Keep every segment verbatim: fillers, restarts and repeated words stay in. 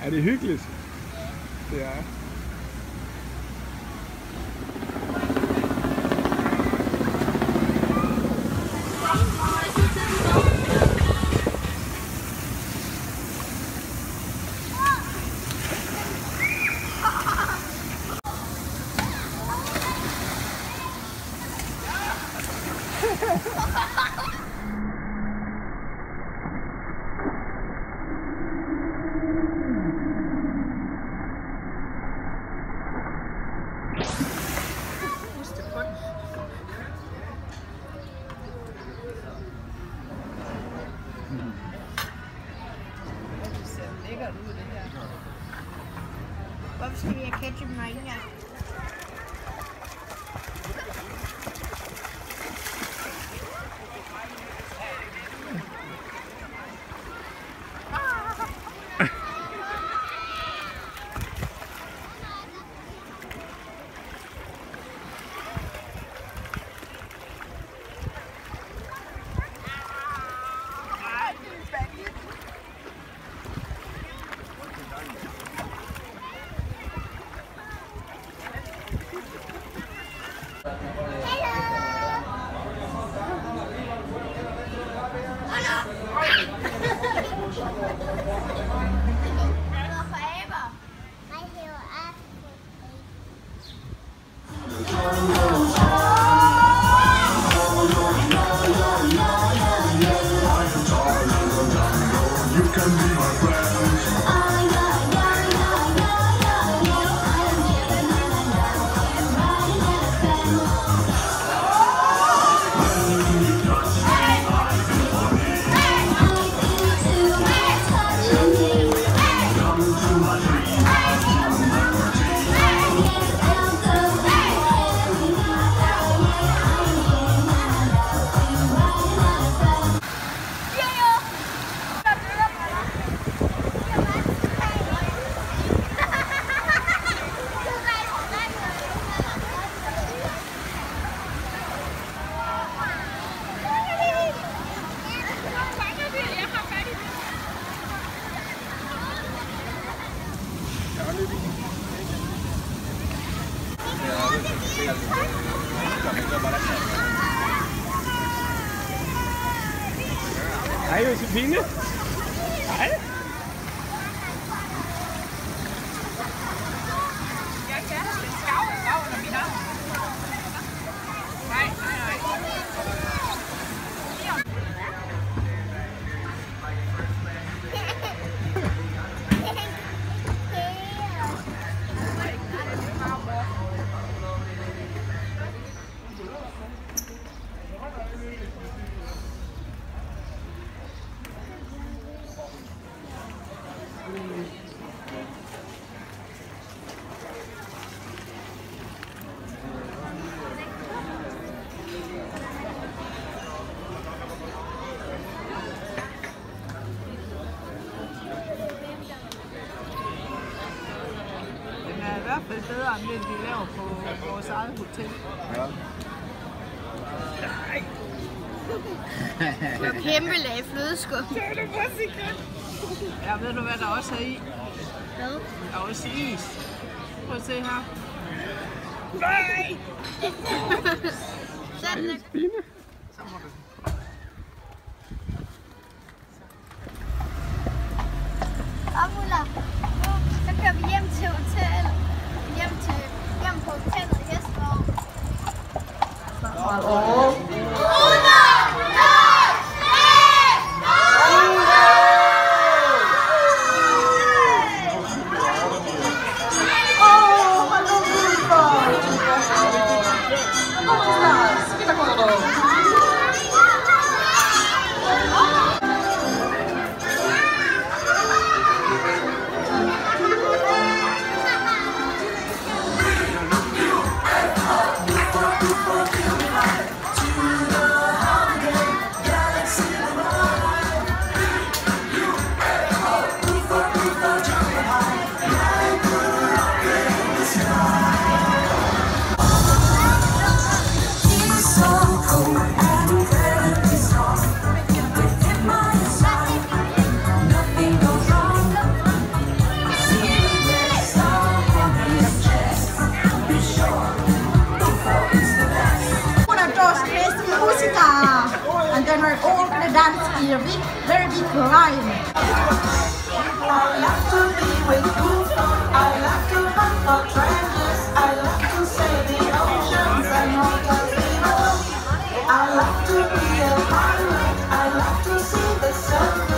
Er det hyggeligt? Det er. Hvorfor skal vi have ketchup og ikke? Hej Josefine. Hej. Jeg kan en skav under min arm. Nej, nej, nej. I hvert fald bedre end det, de laver på vores eget hotel. Ja. Det var kæmpe lag flødeskum. Det er det præcis. Ja, ved du hvad der også er i? Hvad? Der er også is. Prøv at se her. Nej! Sådan der. Så må du. Amula, nu så kører vi hjem til hotel. Hjem til hjem på hotellet i Hestvogn. Denmark open a dance in a big, very big line. I love to be with you. I love to hunt for treasures. I love to sail the oceans and all the below. I love to be a pirate. I love to see the sun.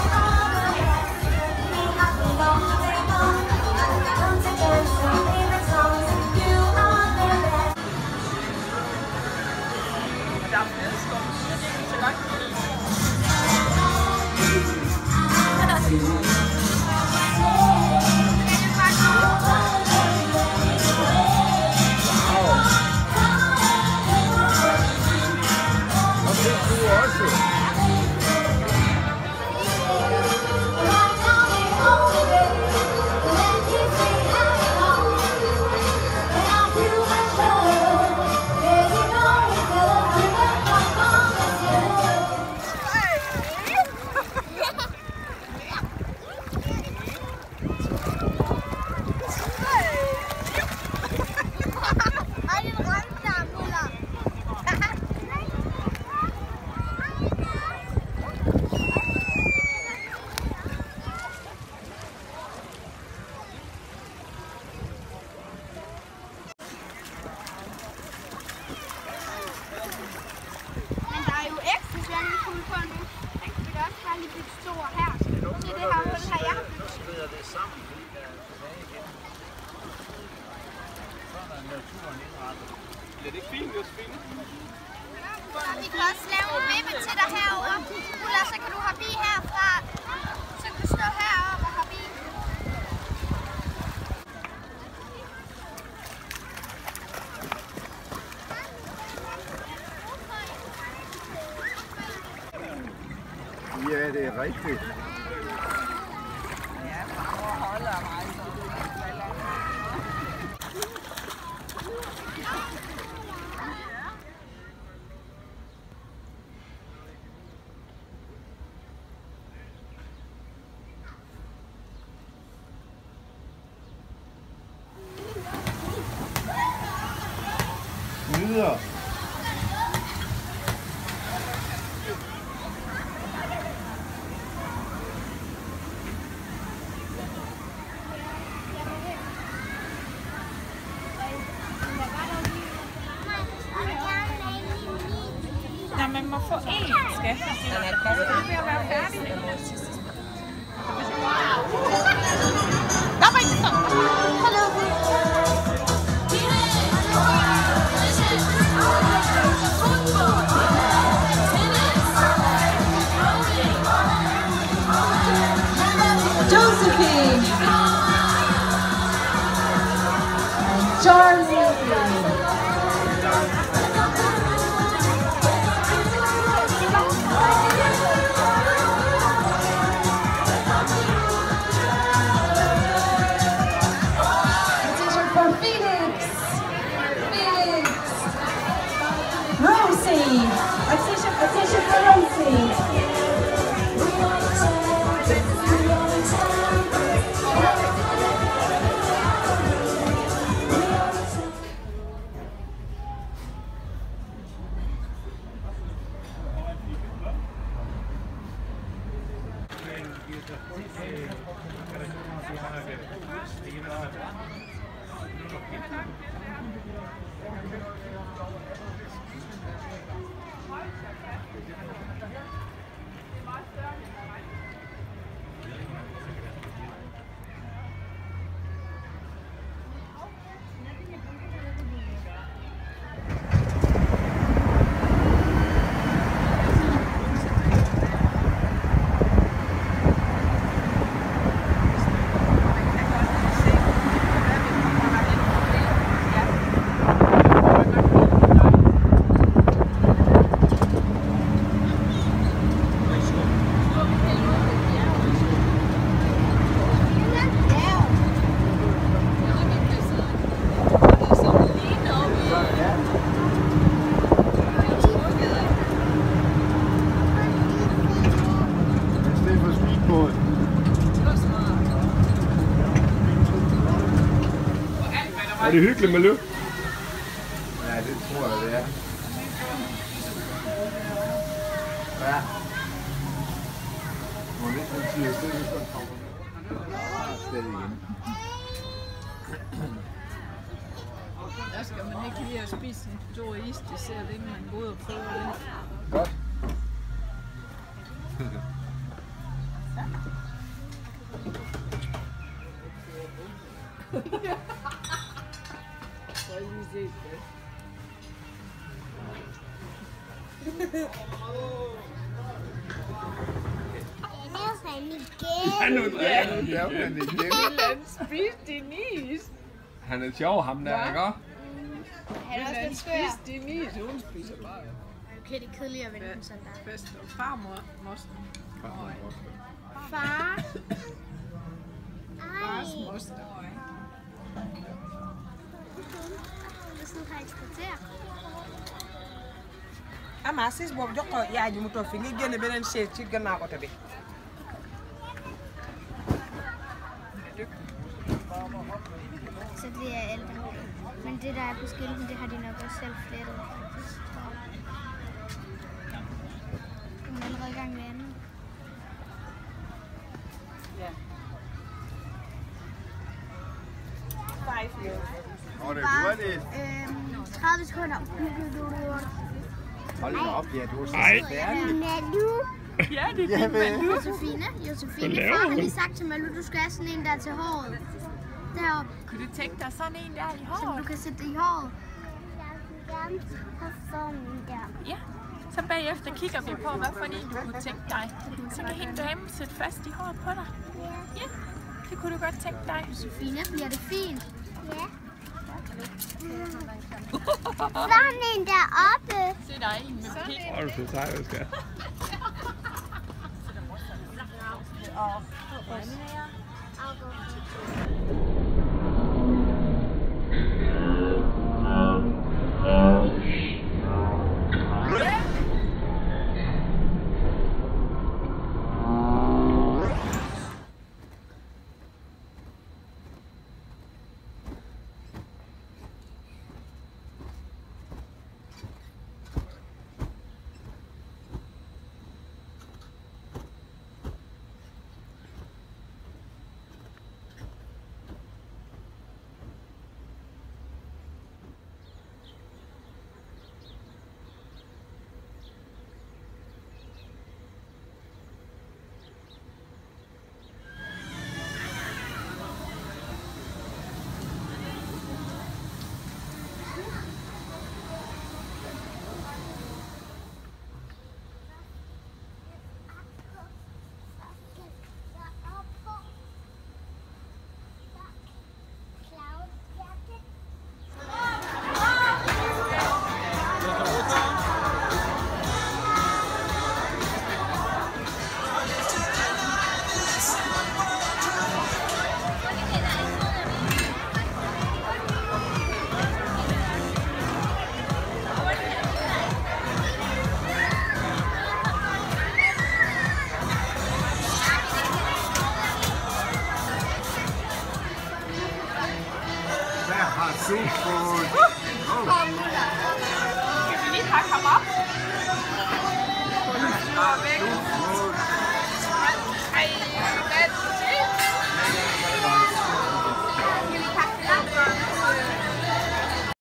Det er ikke fint, Josefine. Vi kan også lave en vippe til dig herovre. Ulla, så kan du hoppe i herfra. Så kan du stå heroppe og hoppe i. Ja, det er rigtigt. Ja, farmor holder mig. Videre. Nå, man må få én, skat. Den er ved at være færdig. Kom ind, så. Hallo. Josephine and Charlie. Attention, attention for Rosie. Er det hyggeligt med løb? Ja, det tror jeg, det er. Ja. Må lidt den siger, så er det sådan kommer. Sted igen. Der skal man ikke lige at spise en stor is, det ser det ikke, man går ud og prøver det. Godt. Så har I lige set det. Han er Ja, det er han igen. Han spiste din is. Han er sjov, ham der, ikke også? Han er også Han lidt skør. spiste din is, hun spiser bare. Okay, det er kedeligt at vende den sådan der. Bedst og farmor mosten. Far. Fars moster. Det er sådan her eksportere. ama sis boobu jox ko yaay ji mu toog fi nga génne beneen chaise ci gannaaw oto bi. Så det er ældre. Men det der er på skilten, det har de nok også selv flettet. Den er allerede i gang med anden. Ja. Five years. Og det er hurtigt. Øhm, tredive sekunder. Hold da op, ja, du er så Ej. færdig. Malu. Ja, det er Ja, men. Josefine. Josefine. laver Far har hun? lige sagt til Malu, du skal have sådan en der til håret. Deroppe, Kunne du tænke dig sådan en der i som håret? du kan sætte i håret. Ja. Så bagefter kigger vi på, hvad for en du kunne tænke dig. Så kan hende damen sætte fast i håret på dig. Ja, det kunne du godt tænke dig. Josefine, bliver det fint? Ja. Sådan en deroppe. Se dig en med pik. Åh, du så sej, hvad skal. Seafood. Skal vi lige pakke ham op? På den store væg.